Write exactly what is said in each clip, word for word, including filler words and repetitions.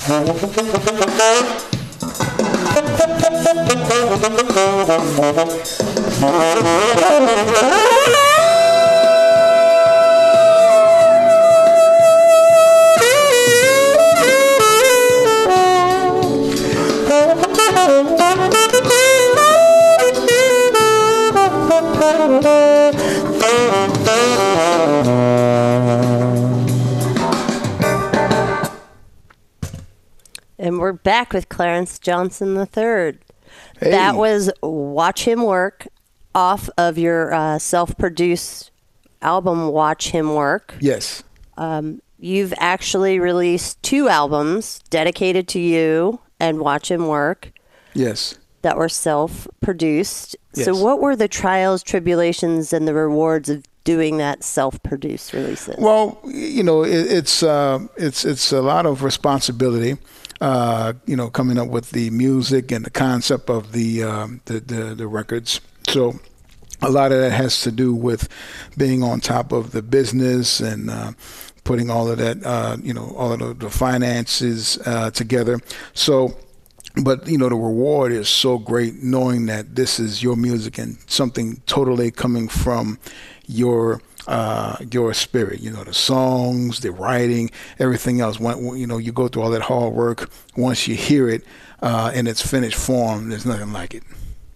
And we're back with Clarence Johnson the third. Hey. That was Watch Him Work off of your uh, self-produced album, Watch Him Work. Yes. Um, you've actually released two albums dedicated to you and Watch Him Work. Yes. That were self-produced. Yes. So what were the trials, tribulations, and the rewards of doing that self-produced releases? Well, you know, it, it's uh, it's it's a lot of responsibility. Uh, you know, coming up with the music and the concept of the, um, the the the records. So a lot of that has to do with being on top of the business and uh, putting all of that, uh, you know, all of the, the finances uh, together. So, but you know, the reward is so great knowing that this is your music and something totally coming from your uh, your spirit, you know, the songs, the writing, everything else. When, you know, you go through all that hard work. Once you hear it uh, in its finished form, there's nothing like it.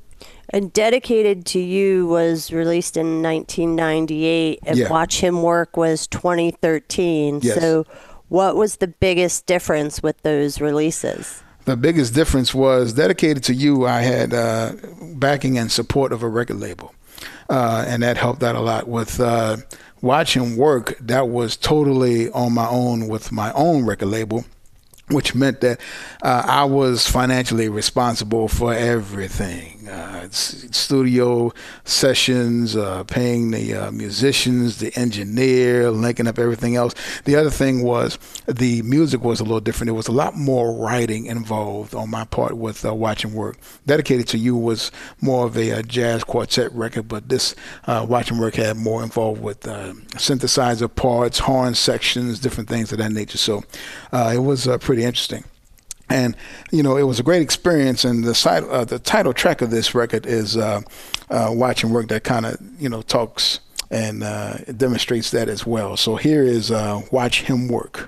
And Dedicated to You was released in nineteen ninety-eight, and Yeah. Watch Him Work was twenty thirteen. Yes. So what was the biggest difference with those releases? The biggest difference was Dedicated to You. I had uh, backing and support of a record label. Uh, and that helped out a lot. With uh, Watch Him Work, that was totally on my own with my own record label, which meant that uh, I was financially responsible for everything. Uh, s- studio sessions, uh, paying the uh, musicians, the engineer, linking up everything else. The other thing was the music was a little different. There was a lot more writing involved on my part with uh, Watch Him Work. Dedicated to You was more of a, uh jazz quartet record, but this uh, Watch Him Work had more involved with uh, synthesizer parts, horn sections, different things of that nature. So uh, it was uh, pretty interesting. And, you know, it was a great experience. And the side, uh, the title track of this record is uh, uh, Watch Him Work, that kind of, you know, talks and uh, it demonstrates that as well. So here is uh, Watch Him Work.